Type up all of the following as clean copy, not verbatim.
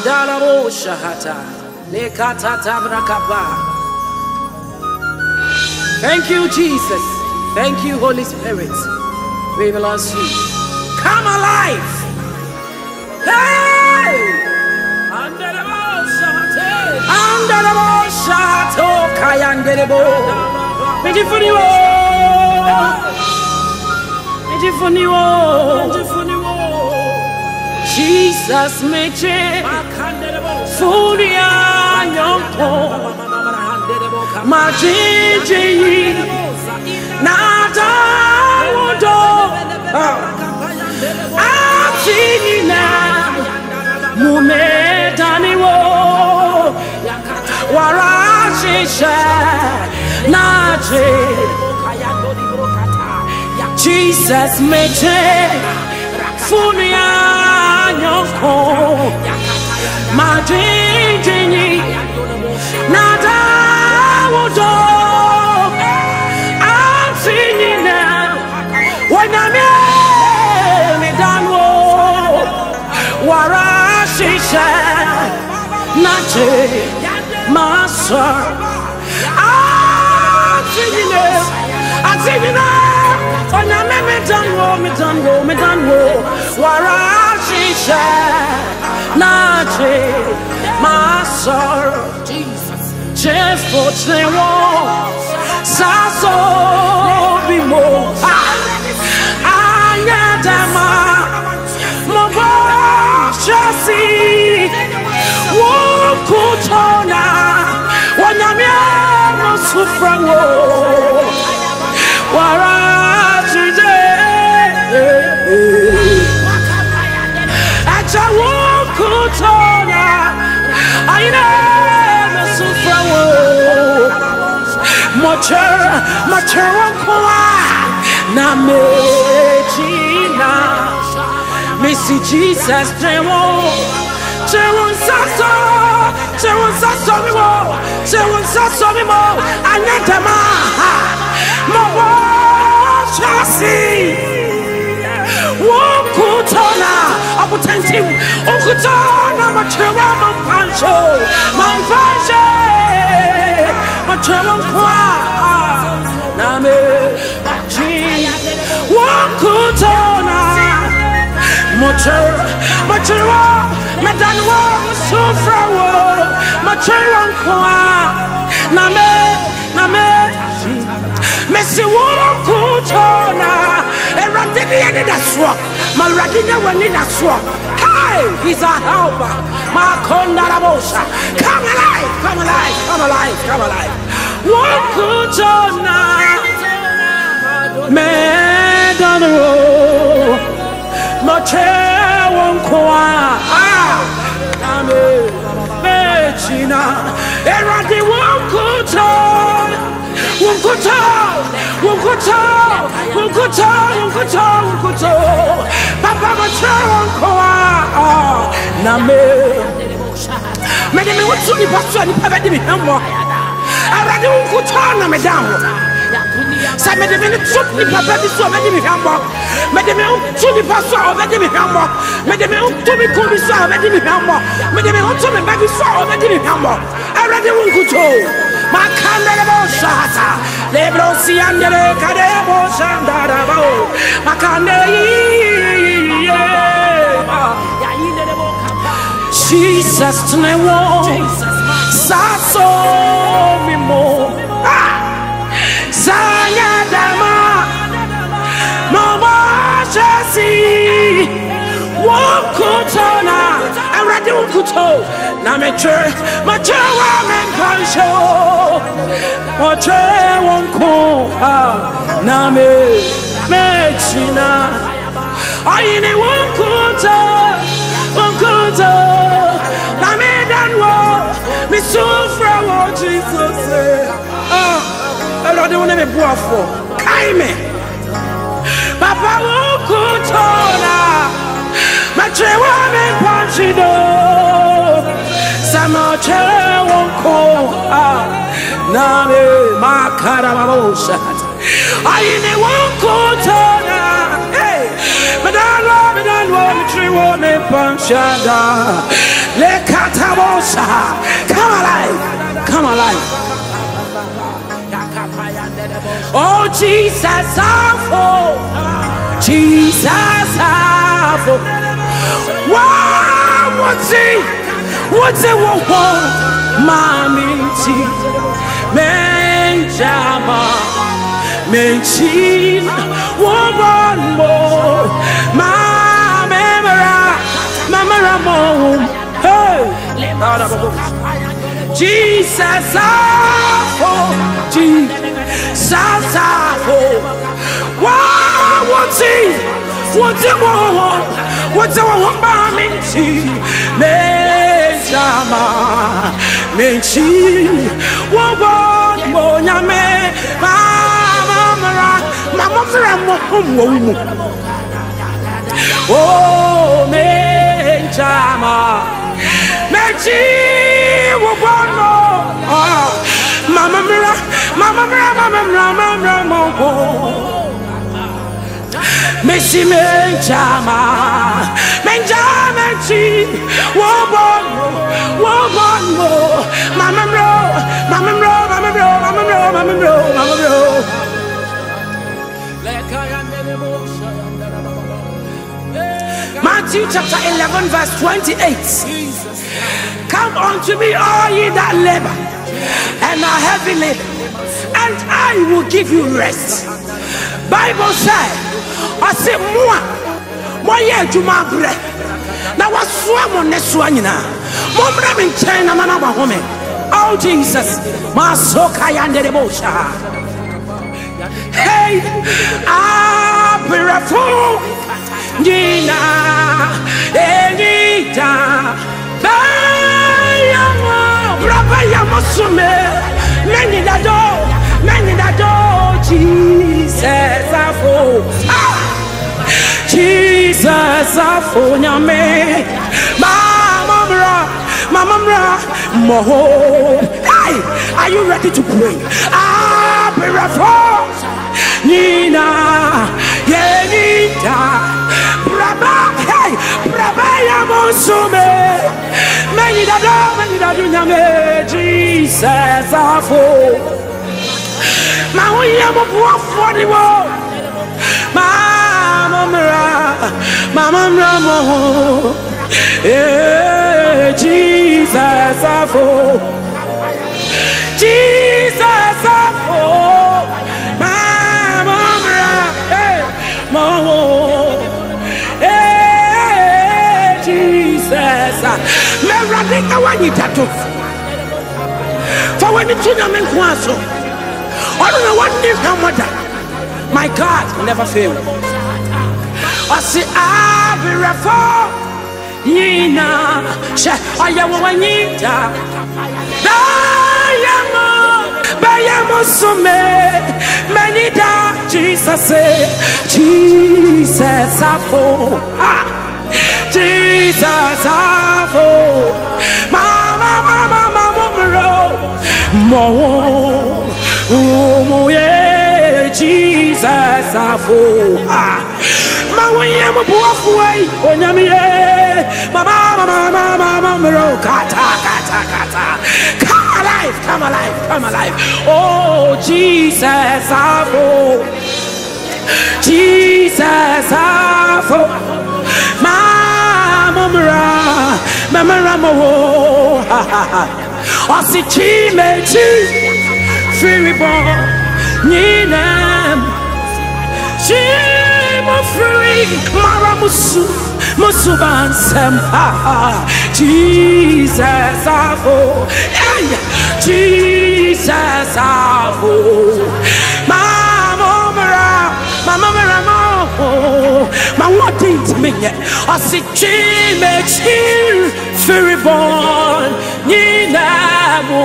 Mandalabo Shahata. Nekatata Brakaba. Thank you, Jesus. Thank you, Holy Spirit. We bless you. Come alive. Hey! Andalabo Shahato Kayandelebo. Jesus meche furia nyoko majiji nada wodo atina mumedaniwo warashisha naje Jesus meche furia nyoko majinjini nada wodo ansinina wanamye midanwo warashisha nache masa ansinina wanamye midanwo warashisha nache masor Jesus Jefo chewo saso bimo anyadama mobo chasi wukutona wanyamia mosufrango warashije Kutona, I never suffer. Mature, Namechina, Missy Jesus, Jewon Sasso, Anatama, Mobo Chassis, Kutona. Opportunity, Okutana, Machewa, Manpancho, Machewa, Name, Wakutona, Machewa, Medanwa, Sufrawo, Machewa, Name, Messi Wakutona, and Radini, that's what. Malrakinya wanina swap. Hey, he's a helper. Makonda Rabosha. Come alive. Wakutona. Medano. Moche wonkwa. Mechina. Eradi Wakutona. Wunkuto. Papa Machawankoa. Name. Madame, what's on the pastor? The Papa Hammo. I rather Wunkutana, Madame. Some of the minutes took the Papa so many Hammo. Madame, to the pastor of Madame Hammo. Madame, to be cool, so Madame Hammo. Madame, to be baby, so Madame Hammo. I rather Wunkuto. Makandabo Shata, Lebrosi and the Kadebo Shandarabo, Makande, Jesus to my wall, Sasso Mimo, Zaya Dama, Mama Chassi, Wokutona, I read Wukuto, Namature, Machawa and Pancho. Moche wonko name mechina ayine wonkuta name danwo misufra wo Jesus Lord won me boafo kaime Papa wokutona machewa me panchido samoche wonko Name Makarabosha. I need one quarter. Hey, but I love it. I want to treat one in Panchada. Lekatabosa. Come alive. Come alive. Oh Jesus, Jesus, wow, what's it? Mommy, Menjama, Menchin, one more, Mama, hey, Jesus, Jesus, wow, what's it? What's it? Mommy, Menjama, Menchin, one more, Yame, Mama, oh, Menjama, Mechi, one more, Mama, Messi Menjama, Menchi, one more, Mama, Matthew chapter 11 verse 28. Come unto me, all ye that labor and are heavy laden, and I will give you rest. Bible said, I say moi ye juma bre. Now what swam on this one na? Momra min China mana ba home. Oh Jesus, masoka yande de bosha. Hey, I pray Nina, Enita, Brava Yamosume, many that door, Jesus, Jesus, Mama, Moho. Hey, are you ready to pray? Nina, Yenita, Braba, hey, Braba Yamosume, many that do, Jesus, Mama, for the world, Mama, Jesus, Jesus, Jesus, Meradika Wanitato. For when it's in a Menquaso, I don't know what is how much. My God will never fail. I say, I'll be reformed. Nina, Ayawanita, Bayamo Sume, Manida, Jesus, Jesus, Jesus, Mama, yeah, Jesus, Mama, Buafway, Mama, Kata. Come alive. Oh, Jesus, Jesus, Mama, I see Chimechi, free born, Ninam, Chimo free, Maramusu, Musuban Semha, Jesus, Jesus, Mama, what did me? I see Chimechi, free born, Ninamu,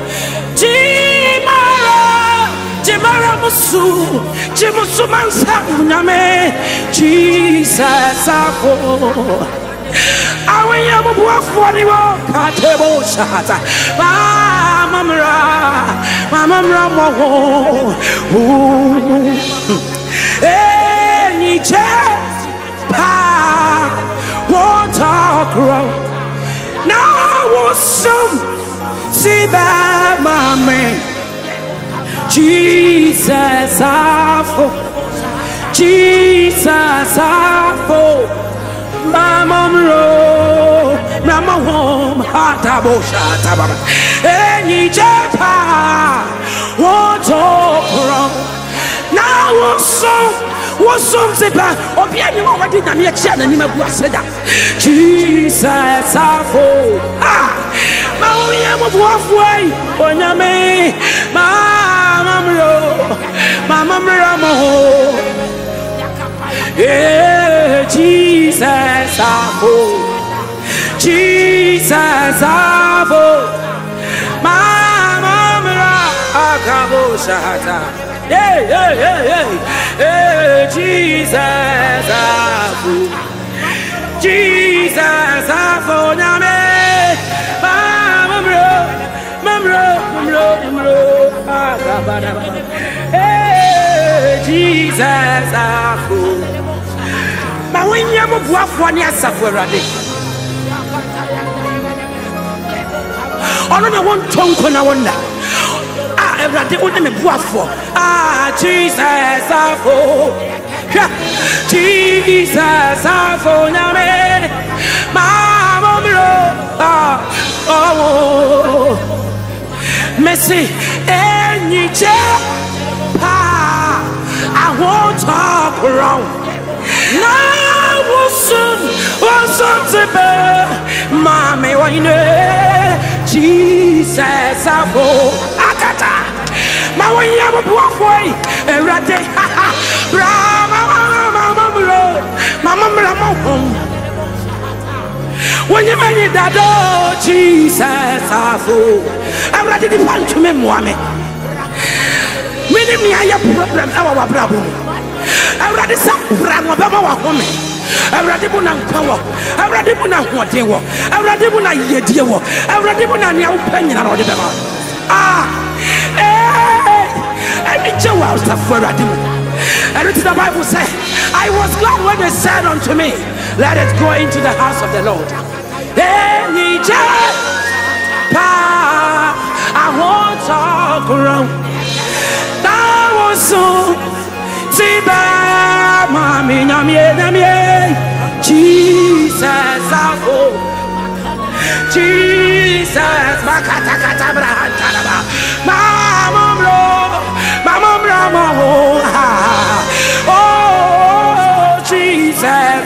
Jimara Musu, Jimusu Mansabuname, Jesus, I am a boy for the walk, Katebo Shata, Mama, any chance, water grow. Now some see that mommy. Jesus, Jesus, Mama, Mama, home, Hatabosha, Tababa, any japa, won't talk wrong. Now, what's some zipa, or be any more than a mere channel, and you may said that. Jesus, Mama, halfway, on your me, Mama, yeah, Jesus, Jesus, Mama, Akaboshata. Yeah, Jesus, Jesus, Jesus, but when you move one year, suffer a day. Only one tongue can I wonder. Every day, what am I for? Jesus, Jesus, oh, Messi, any I won't talk wrong. Now, what's to be? Mommy, what you know? Jesus, Akata. My way, I'm a walkway. Every day, Mama, when you made that door, Jesus, I'm ready to punch me, Mwame. Meaning me, I have problem, our problem. I'm ready to run with our woman. I'm ready to power. I'm ready to know what they were. I'm ready to know ye dear. I'm ready to know your opinion on the demo. I mean, Joe was the for a demo. And it's the Bible says, I was glad when they said unto me, let us go into the house of the Lord. I won't talk around. That was so Tiba, Mami, Namie, Jesus, Jesus, Makata, Mama, oh, Jesus,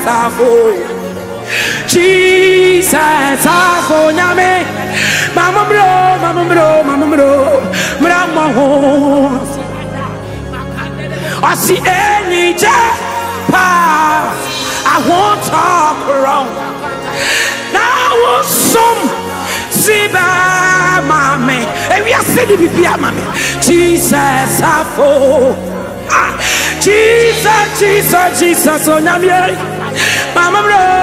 Jesus, Nyame, Mama, I see any japa. I won't talk wrong. Now, some Siba, Mammy, and we are sitting with Mammy. Jesus, Jesus, on Yami, Mama,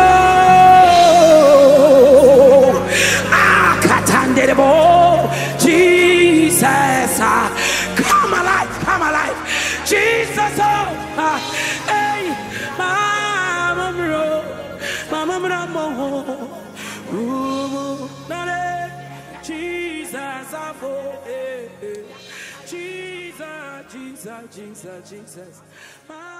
Jesus, come alive, Jesus, hey, Mama, Jesus, Jesus, Jesus, Jesus.